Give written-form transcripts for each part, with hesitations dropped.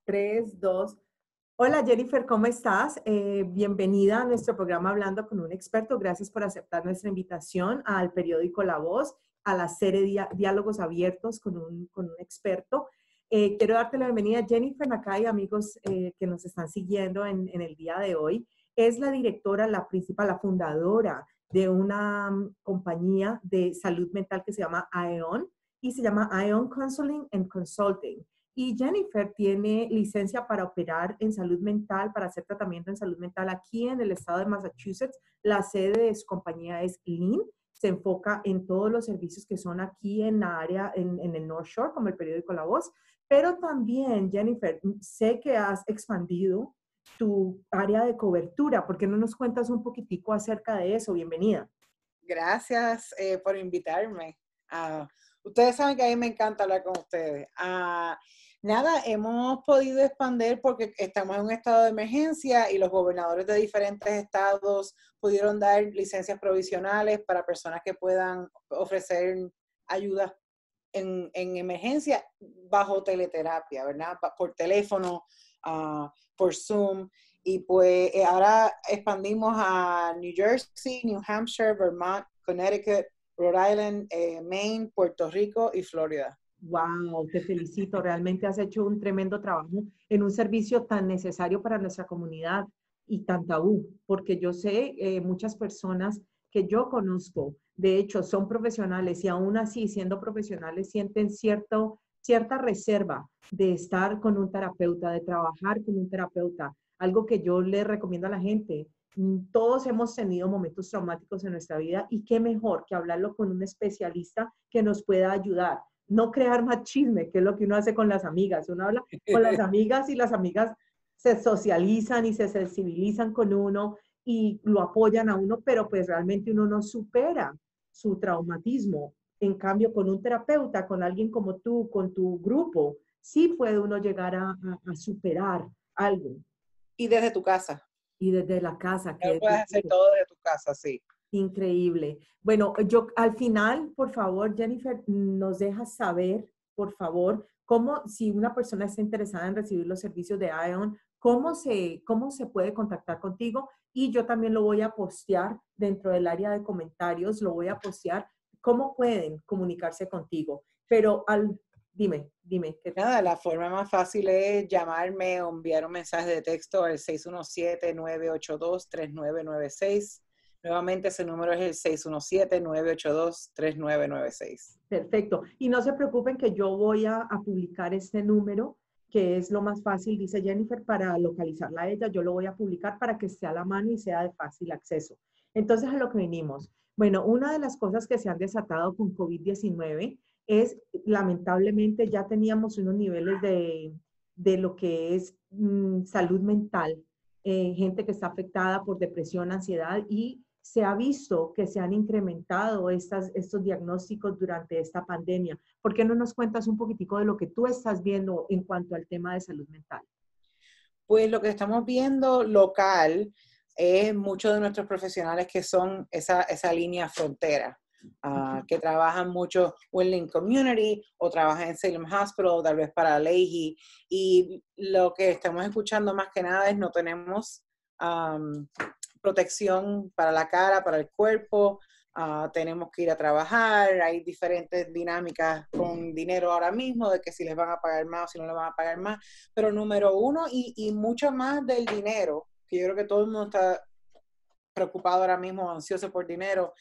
3, 2. Hola Jennifer, ¿cómo estás? Bienvenida a nuestro programa Hablando con un experto. Gracias por aceptar nuestra invitación al periódico La Voz, a la serie Diálogos Abiertos con un experto. Quiero darte la bienvenida, Jennifer Nakai, amigos que nos están siguiendo en el día de hoy. Es la directora, la principal, la fundadora de una compañía de salud mental que se llama Aeon y se llama Aeon Counseling and Consulting. Y Jennifer tiene licencia para operar en salud mental, para hacer tratamiento en salud mental aquí en el estado de Massachusetts. La sede de su compañía es Lynn. Se enfoca en todos los servicios que son aquí en la área, en el North Shore, como el periódico La Voz. Pero también, Jennifer, sé que has expandido tu área de cobertura. ¿Por qué no nos cuentas un poquitico acerca de eso? Bienvenida. Gracias por invitarme. Ustedes saben que a mí me encanta hablar con ustedes. Nada, hemos podido expandir porque estamos en un estado de emergencia y los gobernadores de diferentes estados pudieron dar licencias provisionales para personas que puedan ofrecer ayudas en emergencia bajo teleterapia, ¿verdad? Por teléfono, por Zoom. Y pues ahora expandimos a New Jersey, New Hampshire, Vermont, Connecticut, Rhode Island, Maine, Puerto Rico y Florida. Wow, te felicito. Realmente has hecho un tremendo trabajo en un servicio tan necesario para nuestra comunidad y tan tabú, porque yo sé muchas personas que yo conozco, de hecho, son profesionales y aún así, siendo profesionales, sienten cierta reserva de estar con un terapeuta, de trabajar con un terapeuta. Algo que yo le recomiendo a la gente. Todos hemos tenido momentos traumáticos en nuestra vida y qué mejor que hablarlo con un especialista que nos pueda ayudar. No crear más chisme, que es lo que uno hace con las amigas. Uno habla con las amigas y las amigas se socializan y se sensibilizan con uno y lo apoyan a uno, pero pues realmente uno no supera su traumatismo. En cambio, con un terapeuta, con alguien como tú, con tu grupo, sí puede uno llegar a superar algo. Y desde tu casa. Y desde la casa, Lo que es puedes hacer todo desde tu casa, sí. increíble. Bueno, yo al final, por favor, Jennifer, nos dejas saber, por favor, cómo, si una persona está interesada en recibir los servicios de Aeon, cómo se puede contactar contigo. Y yo también lo voy a postear dentro del área de comentarios, lo voy a postear, cómo pueden comunicarse contigo. Pero dime. Nada, la forma más fácil es llamarme o enviar un mensaje de texto al 617-982-3996. Nuevamente ese número es el 617-982-3996. Perfecto. Y no se preocupen que yo voy a publicar este número, que es lo más fácil, dice Jennifer, para localizarla a ella. Yo lo voy a publicar para que esté a la mano y sea de fácil acceso. Entonces, a lo que venimos. Bueno, una de las cosas que se han desatado con COVID-19 es, lamentablemente, ya teníamos unos niveles de lo que es salud mental, gente que está afectada por depresión, ansiedad y se ha visto que se han incrementado estos diagnósticos durante esta pandemia. ¿Por qué no nos cuentas un poquitico de lo que tú estás viendo en cuanto al tema de salud mental? Pues lo que estamos viendo local es muchos de nuestros profesionales que son esa línea frontera, que trabajan mucho o en Lynn Community o trabajan en Salem Hospital o tal vez para Leahy. Y lo que estamos escuchando más que nada es no tenemos protección para la cara, para el cuerpo, tenemos que ir a trabajar, hay diferentes dinámicas con dinero ahora mismo, de que si les van a pagar más o si no les van a pagar más, pero número uno y mucho más del dinero, que yo creo que todo el mundo está preocupado ahora mismo, ansioso por dinero,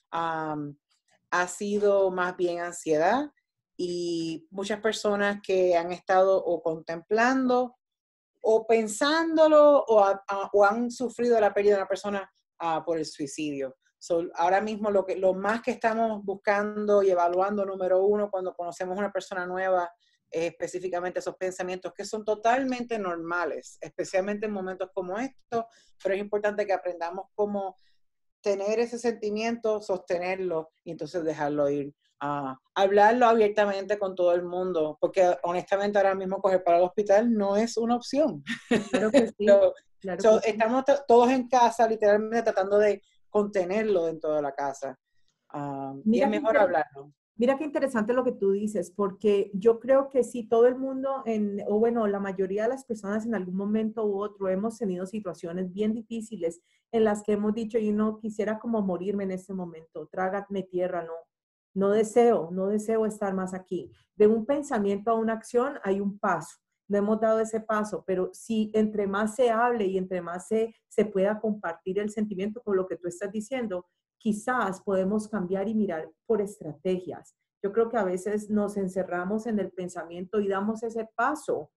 ha sido más bien ansiedad y muchas personas que han estado o contemplando o pensándolo o han sufrido la pérdida de una persona por el suicidio. Ahora mismo lo más que estamos buscando y evaluando, número uno, cuando conocemos a una persona nueva, es específicamente esos pensamientos que son totalmente normales, especialmente en momentos como estos, pero es importante que aprendamos cómo tener ese sentimiento, sostenerlo y entonces dejarlo ir. Hablarlo abiertamente con todo el mundo, porque honestamente ahora mismo coger para el hospital no es una opción. Claro que sí, claro que sí. Estamos todos en casa, literalmente tratando de contenerlo dentro de la casa. Y Mira es mejor hablarlo. Mira qué interesante lo que tú dices, porque yo creo que si todo el mundo, o bueno, la mayoría de las personas en algún momento u otro hemos tenido situaciones bien difíciles en las que hemos dicho, yo no quisiera como morirme en este momento, trágame tierra, no, no deseo estar más aquí. De un pensamiento a una acción hay un paso, no hemos dado ese paso, pero si entre más se hable y entre más se pueda compartir el sentimiento con lo que tú estás diciendo, quizás podemos cambiar y mirar por estrategias. Yo creo que a veces nos encerramos en el pensamiento y damos ese paso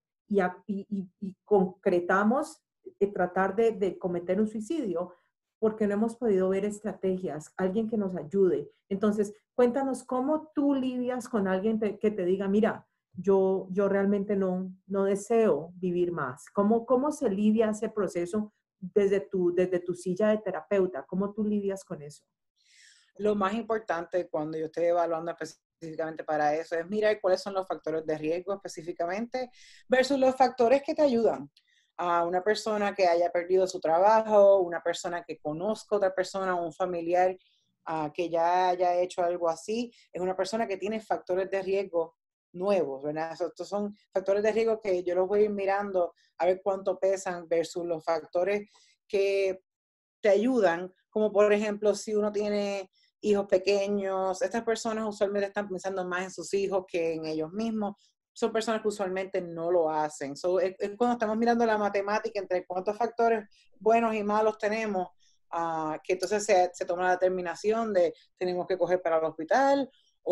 y concretamos tratar de cometer un suicidio porque no hemos podido ver estrategias, alguien que nos ayude. Entonces, cuéntanos cómo tú lidias con alguien que te diga, mira, yo realmente no deseo vivir más. ¿Cómo se lidia ese proceso desde tu silla de terapeuta? ¿Cómo tú lidias con eso? Lo más importante cuando yo estoy evaluando específicamente para eso es mirar cuáles son los factores de riesgo específicamente versus los factores que te ayudan. A una persona que haya perdido su trabajo, una persona que conozca a otra persona, un familiar que ya haya hecho algo así, es una persona que tiene factores de riesgo nuevos, ¿verdad? Estos son factores de riesgo que yo los voy a ir mirando a ver cuánto pesan versus los factores que te ayudan, como por ejemplo si uno tiene hijos pequeños, estas personas usualmente están pensando más en sus hijos que en ellos mismos, son personas que usualmente no lo hacen. Es cuando estamos mirando la matemática entre cuántos factores buenos y malos tenemos, que entonces se toma la determinación de tenemos que coger para el hospital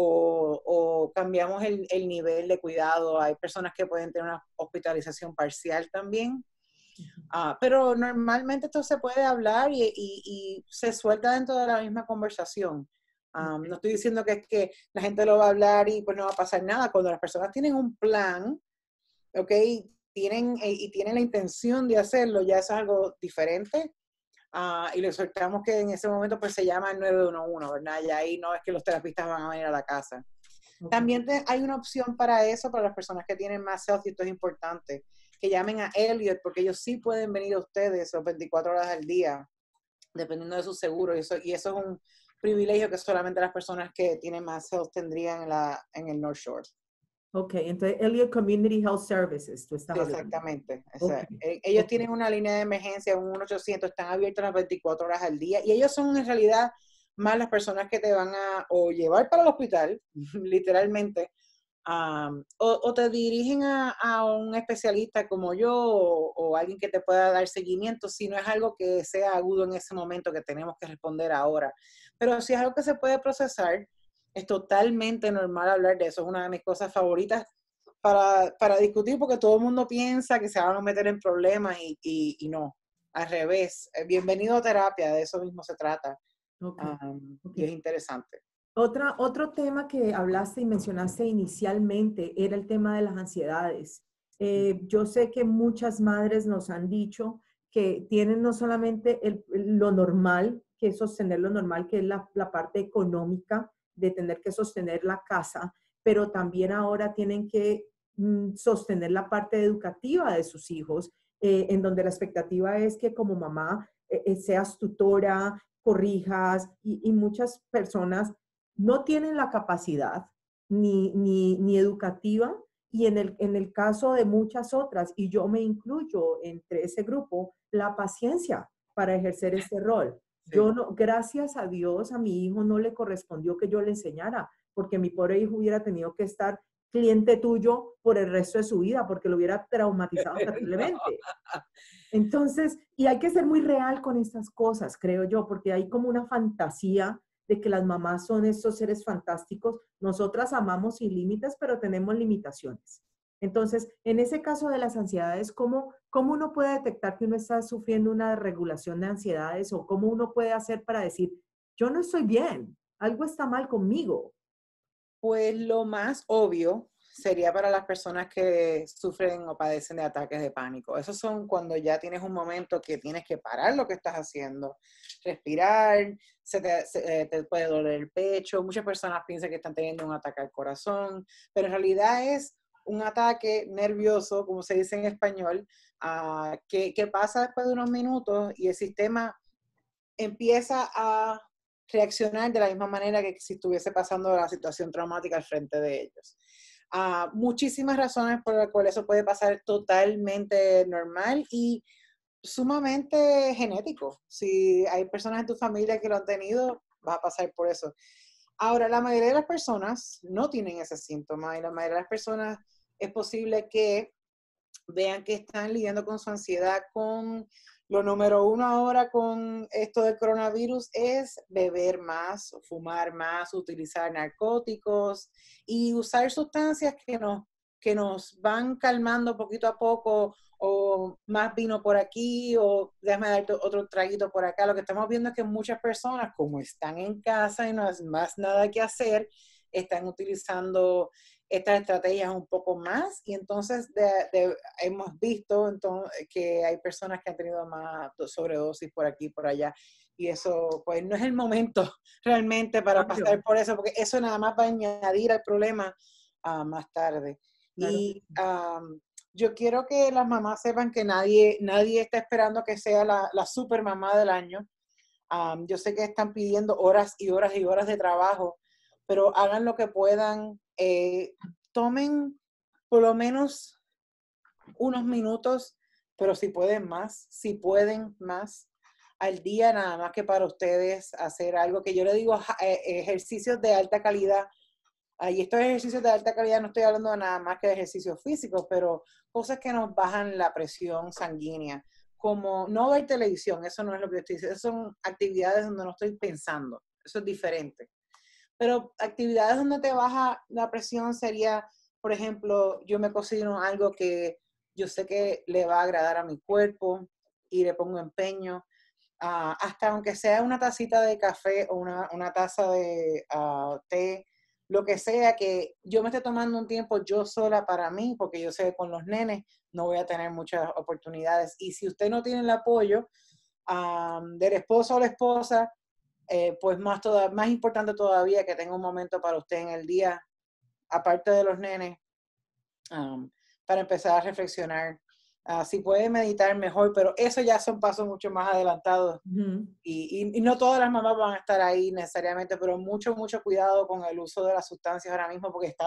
o cambiamos el nivel de cuidado. Hay personas que pueden tener una hospitalización parcial también. Pero normalmente esto se puede hablar y se suelta dentro de la misma conversación. No estoy diciendo que es que la gente lo va a hablar y pues no va a pasar nada. Cuando las personas tienen un plan, ¿ok? Y tienen la intención de hacerlo, ya es algo diferente. Y le soltamos que en ese momento pues se llama el 911, ¿verdad? Y ahí no es que los terapistas van a venir a la casa. Okay. También hay una opción para eso, para las personas que tienen más health, y esto es importante, que llamen a Elliot, porque ellos sí pueden venir a ustedes las 24 horas al día, dependiendo de su seguro, y eso es un privilegio que solamente las personas que tienen más health tendrían en el North Shore. Ok, entonces Elliott Community Health Services, tú estás hablando. Exactamente. Ok, Ellos ok. tienen una línea de emergencia, un 1-800, están abiertos las 24 horas al día, y ellos son en realidad más las personas que te van a o llevar para el hospital, literalmente, o te dirigen a un especialista como yo o alguien que te pueda dar seguimiento si no es algo que sea agudo en ese momento que tenemos que responder ahora. Pero si es algo que se puede procesar, es totalmente normal hablar de eso. Es una de mis cosas favoritas para discutir porque todo el mundo piensa que se van a meter en problemas y no, al revés. Bienvenido a terapia, de eso mismo se trata. Ok, ok. Y es interesante. Otro tema que hablaste y mencionaste inicialmente era el tema de las ansiedades. Yo sé que muchas madres nos han dicho que tienen no solamente lo normal, que es sostener lo normal, que es la parte económica de tener que sostener la casa, pero también ahora tienen que sostener la parte educativa de sus hijos, en donde la expectativa es que como mamá seas tutora, corrijas y muchas personas no tienen la capacidad ni educativa y en el caso de muchas otras, y yo me incluyo entre ese grupo, la paciencia para ejercer este rol. Sí. Yo no, gracias a Dios, a mi hijo no le correspondió que yo le enseñara, porque mi pobre hijo hubiera tenido que estar cliente tuyo por el resto de su vida, porque lo hubiera traumatizado terriblemente. Entonces, y hay que ser muy real con estas cosas, creo yo, porque hay como una fantasía de que las mamás son estos seres fantásticos. Nosotras amamos sin límites, pero tenemos limitaciones. Entonces, en ese caso de las ansiedades, ¿cómo uno puede detectar que uno está sufriendo una regulación de ansiedades o cómo uno puede hacer para decir, yo no estoy bien, algo está mal conmigo? Pues lo más obvio sería para las personas que sufren o padecen de ataques de pánico. Esos son cuando ya tienes un momento que tienes que parar lo que estás haciendo, respirar, te puede doler el pecho. Muchas personas piensan que están teniendo un ataque al corazón, pero en realidad es un ataque nervioso, como se dice en español, que pasa después de unos minutos y el sistema empieza a reaccionar de la misma manera que si estuviese pasando la situación traumática al frente de ellos. Muchísimas razones por las cuales eso puede pasar, totalmente normal y sumamente genético. Si hay personas en tu familia que lo han tenido, vas a pasar por eso. Ahora, la mayoría de las personas no tienen ese síntoma y la mayoría de las personas es posible que vean que están lidiando con su ansiedad. Con lo número uno ahora con esto del coronavirus es beber más, fumar más, utilizar narcóticos y usar sustancias que nos van calmando poquito a poco, o más vino por aquí, o déjame darte otro traguito por acá. Lo que estamos viendo es que muchas personas, como están en casa y no hay más nada que hacer, están utilizando estas estrategias un poco más, y entonces hemos visto entonces, que hay personas que han tenido más sobredosis por aquí y por allá, y eso pues no es el momento realmente para Claro, pasar por eso, porque eso nada más va a añadir al problema más tarde. claro. Y yo quiero que las mamás sepan que nadie está esperando que sea la super mamá del año. Yo sé que están pidiendo horas y horas y horas de trabajo, pero hagan lo que puedan. Tomen por lo menos unos minutos, pero si pueden más al día, nada más que para ustedes hacer algo que yo le digo, ejercicios de alta calidad. Y estos ejercicios de alta calidad no estoy hablando de nada más que de ejercicios físicos, pero cosas que nos bajan la presión sanguínea, como no ver televisión. Eso no es lo que estoy diciendo, son actividades donde no estoy pensando, eso es diferente. Pero actividades donde te baja la presión sería, por ejemplo, yo me cocino algo que yo sé que le va a agradar a mi cuerpo y le pongo empeño. Hasta aunque sea una tacita de café o una taza de té, lo que sea, que yo me esté tomando un tiempo yo sola para mí, porque yo sé que con los nenes no voy a tener muchas oportunidades. Y si usted no tiene el apoyo del esposo o la esposa, pues más importante todavía que tenga un momento para usted en el día, aparte de los nenes, para empezar a reflexionar. Si puede meditar, mejor, pero eso ya son pasos mucho más adelantados. Ujú. Y no todas las mamás van a estar ahí necesariamente, pero mucho cuidado con el uso de las sustancias ahora mismo, porque está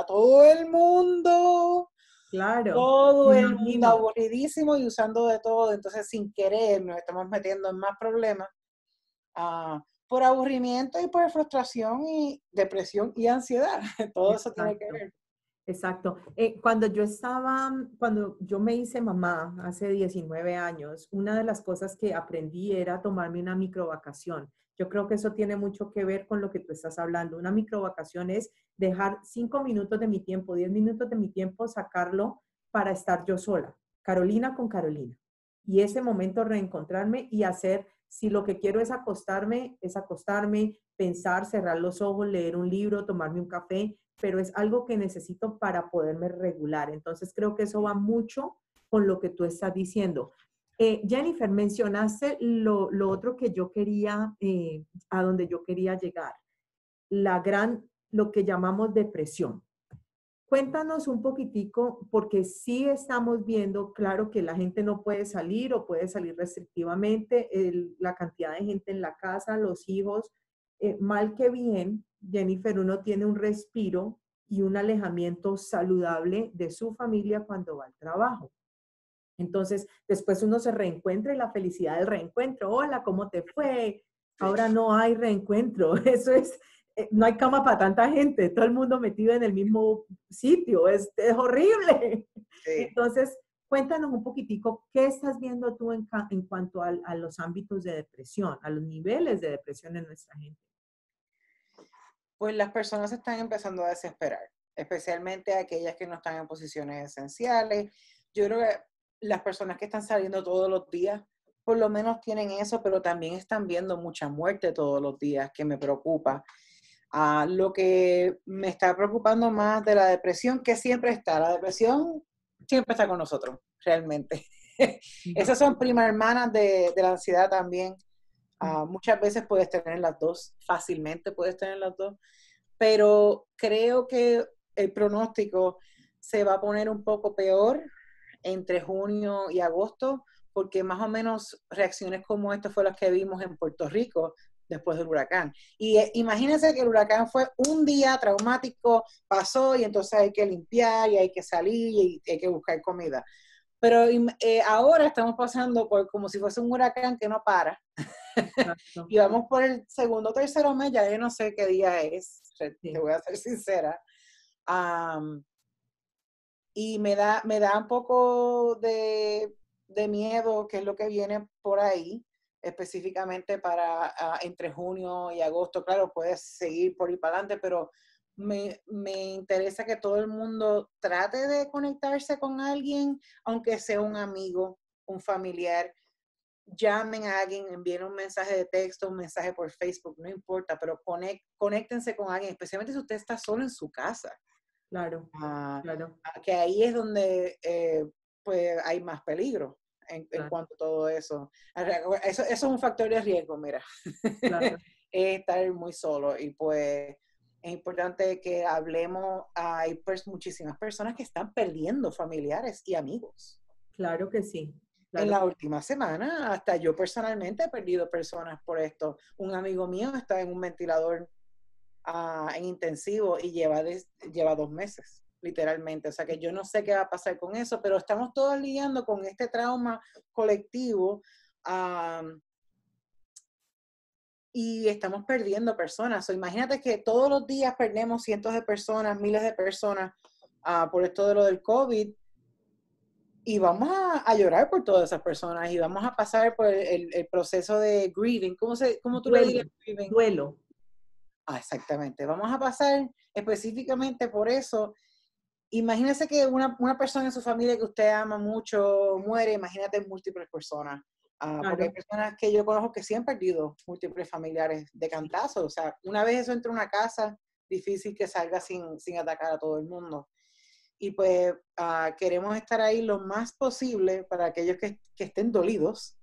Claro, todo me el mundo imagino. aburridísimo y usando de todo. Entonces, sin querer, nos estamos metiendo en más problemas por aburrimiento y por frustración y depresión y ansiedad. Todo eso tiene que Exacto. ver. Exacto. Cuando yo me hice mamá hace 19 años, una de las cosas que aprendí era tomarme una microvacación. Yo creo que eso tiene mucho que ver con lo que tú estás hablando. Una microvacación es dejar 5 minutos de mi tiempo, 10 minutos de mi tiempo, sacarlo para estar yo sola, Carolina con Carolina. Y ese momento reencontrarme y hacer, si lo que quiero es acostarme, pensar, cerrar los ojos, leer un libro, tomarme un café, pero es algo que necesito para poderme regular. Entonces creo que eso va mucho con lo que tú estás diciendo. Jennifer, mencionaste lo otro que yo quería, a donde yo quería llegar, lo que llamamos depresión. Cuéntanos un poquitico, porque sí estamos viendo, claro, que la gente no puede salir o puede salir restrictivamente, la cantidad de gente en la casa, los hijos, mal que bien, Jennifer, uno tiene un respiro y un alejamiento saludable de su familia cuando va al trabajo. Entonces, después uno se reencuentra y la felicidad del reencuentro. Hola, ¿cómo te fue? Ahora no hay reencuentro. Eso es, no hay cama para tanta gente, todo el mundo metido en el mismo sitio. Es horrible. Sí. Entonces, cuéntanos un poquitico, ¿qué estás viendo tú en cuanto a los ámbitos de depresión, a los niveles de depresión en nuestra gente? Pues las personas están empezando a desesperar, especialmente aquellas que no están en posiciones esenciales. Yo creo que las personas que están saliendo todos los días, por lo menos tienen eso, pero también están viendo mucha muerte todos los días, que me preocupa. Lo que me está preocupando más de la depresión, que siempre está, la depresión siempre está con nosotros, realmente. Esas son prima hermanas de la ansiedad también. Muchas veces puedes tener las dos, fácilmente puedes tener las dos, pero creo que el pronóstico se va a poner un poco peor entre junio y agosto, porque más o menos reacciones como esta fue las que vimos en Puerto Rico, después del huracán. Y imagínense que el huracán fue un día traumático, pasó y entonces hay que limpiar y hay que salir y hay que buscar comida. Pero ahora estamos pasando por como si fuese un huracán que no para. Exacto. Y vamos por el segundo o tercero mes, ya yo no sé qué día es, te voy a ser sincera. Y me da un poco de miedo qué es lo que viene por ahí, específicamente para entre junio y agosto. Claro, puedes seguir por ahí para adelante, pero me interesa que todo el mundo trate de conectarse con alguien, aunque sea un amigo, un familiar. Llamen a alguien, envíen un mensaje de texto, un mensaje por Facebook, no importa, pero conéctense con alguien, especialmente si usted está solo en su casa. Claro, claro, Que ahí es donde pues hay más peligro en claro, cuanto a todo eso. Eso es un factor de riesgo, mira. claro. Es estar muy solo y pues es importante que hablemos. Hay pues muchísimas personas que están perdiendo familiares y amigos. Claro que sí. En Claro. la última semana, hasta yo personalmente he perdido personas por esto. Un amigo mío está en un ventilador en intensivo y lleva 2 meses, literalmente. O sea que yo no sé qué va a pasar con eso, pero estamos todos lidiando con este trauma colectivo y estamos perdiendo personas. Imagínate que todos los días perdemos cientos de personas, miles de personas por esto de lo del COVID. Y vamos a llorar por todas esas personas y vamos a pasar por el proceso de grieving. ¿Cómo tú le Duelo, dirías grieving? duelo. Exactamente. Vamos a pasar específicamente por eso. Imagínese que una persona en su familia que usted ama mucho muere, imagínate múltiples personas. Porque hay Claro, personas que yo conozco que sí han perdido múltiples familiares de cantazo. O sea, una vez eso entra a una casa, difícil que salga sin atacar a todo el mundo. Y pues queremos estar ahí lo más posible para aquellos que estén dolidos,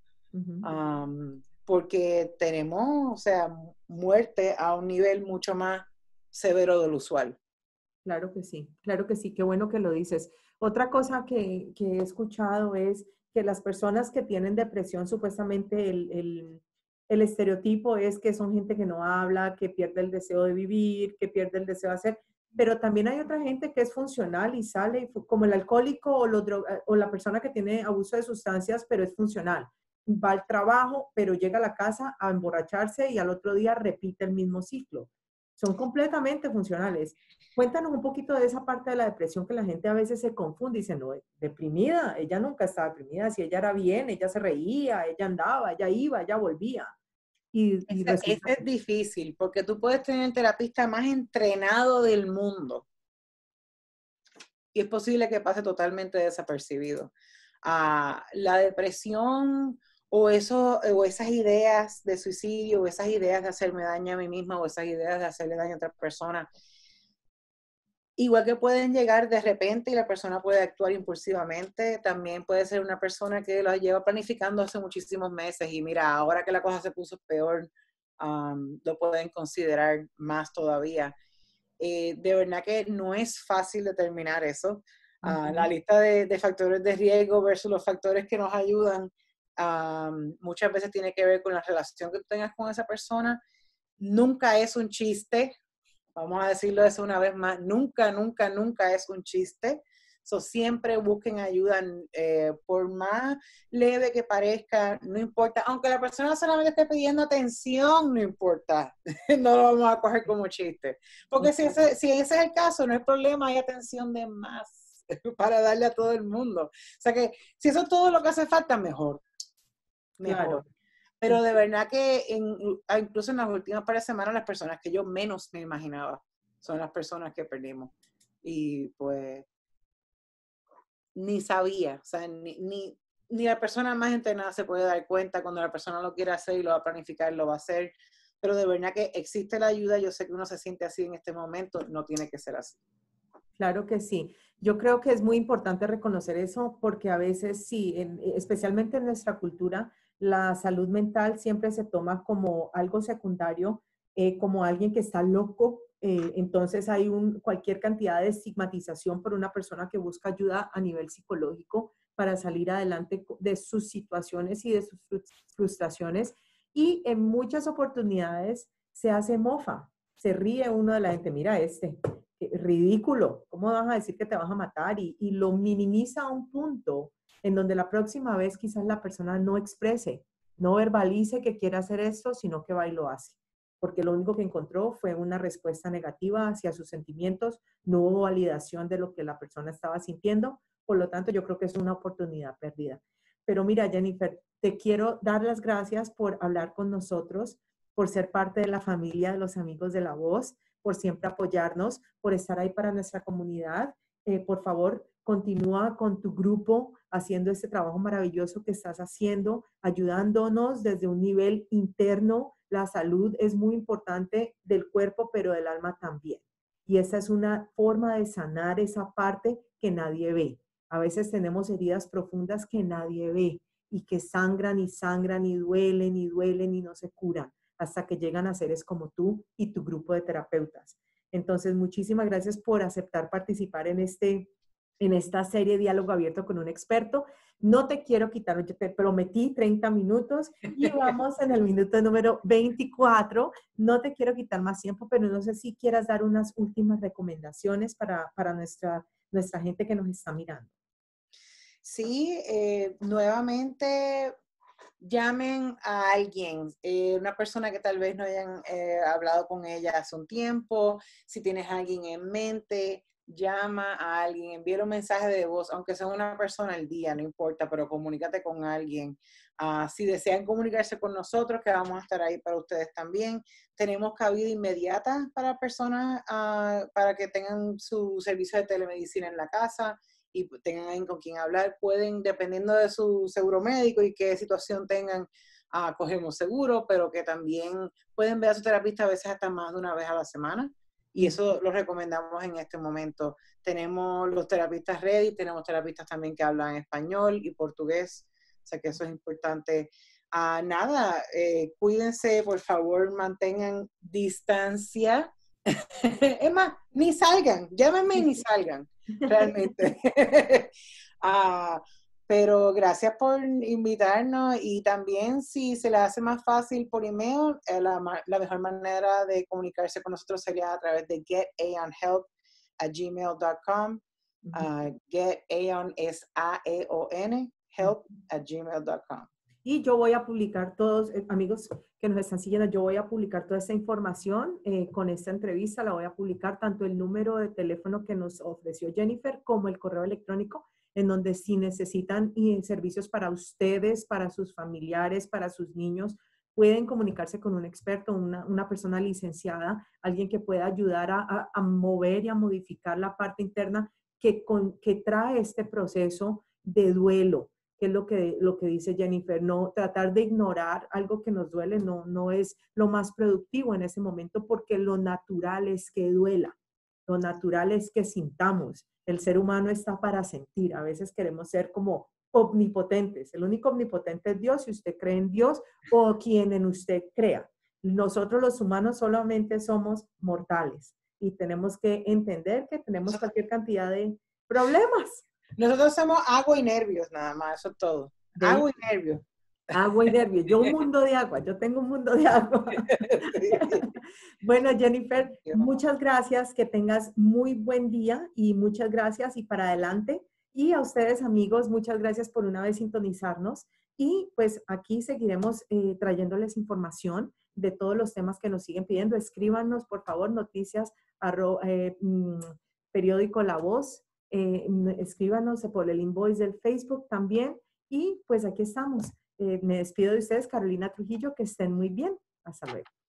porque tenemos, o sea, muerte a un nivel mucho más severo del usual. claro que sí, qué bueno que lo dices. Otra cosa que he escuchado es que las personas que tienen depresión, supuestamente el estereotipo es que son gente que no habla, que pierde el deseo de vivir, que pierde el deseo de hacer, pero también hay otra gente que es funcional y sale, como el alcohólico o la persona que tiene abuso de sustancias, pero es funcional. Va al trabajo, pero llega a la casa a emborracharse y al otro día repite el mismo ciclo. Son completamente funcionales. Cuéntanos un poquito de esa parte de la depresión que la gente a veces se confunde y dice, no, deprimida, ella nunca estaba deprimida, si ella era bien, ella se reía, ella andaba, ella iba, ella volvía. Y Ese resulta es difícil porque tú puedes tener el terapista más entrenado del mundo y es posible que pase totalmente desapercibido. La depresión o esas ideas de suicidio o esas ideas de hacerme daño a mí misma o esas ideas de hacerle daño a otra persona, igual que pueden llegar de repente y la persona puede actuar impulsivamente, también puede ser una persona que lo lleva planificando hace muchísimos meses y mira, ahora que la cosa se puso peor, lo pueden considerar más todavía. De verdad que no es fácil determinar eso. La lista de factores de riesgo versus los factores que nos ayudan muchas veces tiene que ver con la relación que tú tengas con esa persona. Nunca es un chiste, vamos a decirlo eso una vez más, nunca, nunca, nunca es un chiste. Siempre busquen ayuda, por más leve que parezca, no importa, aunque la persona solamente esté pidiendo atención, no importa, no lo vamos a coger como chiste. Porque si ese es el caso, no hay problema, hay atención de más para darle a todo el mundo. O sea que si eso es todo lo que hace falta, mejor, mejor. claro, Pero de verdad que incluso en las últimas par de semanas, las personas que yo menos me imaginaba son las personas que perdimos. Y pues ni sabía, o sea, ni la persona más entrenada se puede dar cuenta cuando la persona lo quiere hacer y lo va a planificar, lo va a hacer. Pero de verdad que existe la ayuda, yo sé que uno se siente así en este momento, no tiene que ser así. claro que sí. Yo creo que es muy importante reconocer eso porque a veces sí, especialmente en nuestra cultura, la salud mental siempre se toma como algo secundario, como alguien que está loco. Entonces hay cualquier cantidad de estigmatización por una persona que busca ayuda a nivel psicológico para salir adelante de sus situaciones y de sus frustraciones. Y en muchas oportunidades se hace mofa, se ríe uno de la gente, mira ridículo, ¿cómo vas a decir que te vas a matar? Y lo minimiza a un punto en donde la próxima vez quizás la persona no exprese, no verbalice que quiere hacer esto, sino que va y lo hace. Porque lo único que encontró fue una respuesta negativa hacia sus sentimientos, no hubo validación de lo que la persona estaba sintiendo, por lo tanto yo creo que es una oportunidad perdida. Pero mira, Jennifer, te quiero dar las gracias por hablar con nosotros, por ser parte de la familia de los Amigos de la Voz, por siempre apoyarnos, por estar ahí para nuestra comunidad. Por favor, continúa con tu grupo haciendo este trabajo maravilloso que estás haciendo, ayudándonos desde un nivel interno. La salud es muy importante del cuerpo, pero del alma también. Y esa es una forma de sanar esa parte que nadie ve. A veces tenemos heridas profundas que nadie ve y que sangran y sangran y duelen y duelen y no se curan hasta que llegan a seres como tú y tu grupo de terapeutas. Entonces, muchísimas gracias por aceptar participar en esta serie Diálogo Abierto con un Experto. No te quiero quitar, yo te prometí 30 minutos y vamos en el minuto número 24. No te quiero quitar más tiempo, pero no sé si quieras dar unas últimas recomendaciones para nuestra gente que nos está mirando. Sí, nuevamente llamen a alguien, una persona que tal vez no hayan hablado con ella hace un tiempo. Si tienes a alguien en mente, llama a alguien, envíale un mensaje de voz, aunque sea una persona al día, no importa, pero comunícate con alguien. Si desean comunicarse con nosotros, que vamos a estar ahí para ustedes también. Tenemos cabida inmediata para personas, para que tengan su servicio de telemedicina en la casa y tengan alguien con quien hablar. Pueden, dependiendo de su seguro médico y qué situación tengan, cogemos seguro, pero que también pueden ver a su terapista a veces hasta más de una vez a la semana. Y eso lo recomendamos en este momento. Tenemos los terapistas ready, tenemos terapistas también que hablan español y portugués, o sea que eso es importante. Cuídense, por favor, mantengan distancia. Es más, ni salgan, llámenme y ni salgan, realmente. Pero gracias por invitarnos, y también si se les hace más fácil por email, la mejor manera de comunicarse con nosotros sería a través de getaonhelp@gmail.com. Getaon es A-E-O-N, help@gmail.com. Y yo voy a publicar todos, amigos que nos están siguiendo, yo voy a publicar toda esta información con esta entrevista, la voy a publicar tanto el número de teléfono que nos ofreció Jennifer como el correo electrónico, en donde si necesitan servicios para ustedes, para sus familiares, para sus niños, pueden comunicarse con un experto, una persona licenciada, alguien que pueda ayudar a mover y a modificar la parte interna que trae este proceso de duelo, que es lo que dice Jennifer. No, tratar de ignorar algo que nos duele no es lo más productivo en ese momento, porque lo natural es que duela, lo natural es que sintamos. El ser humano está para sentir. A veces queremos ser como omnipotentes. El único omnipotente es Dios, si usted cree en Dios o quien en usted crea. Nosotros los humanos solamente somos mortales y tenemos que entender que tenemos cualquier cantidad de problemas. Nosotros somos agua y nervios, nada más, eso es todo. Agua y nervios. Agua y nervios. Yo un mundo de agua, yo tengo un mundo de agua. Sí. Bueno, Jennifer, muchas gracias, que tengas muy buen día y muchas gracias y para adelante. Y a ustedes, amigos, muchas gracias por una vez sintonizarnos. Y pues aquí seguiremos trayéndoles información de todos los temas que nos siguen pidiendo. Escríbanos, por favor, noticias, periódico La Voz. Escríbanos por el invoice del Facebook también. Y pues aquí estamos. Me despido de ustedes, Carolina Trujillo, que estén muy bien. Hasta luego.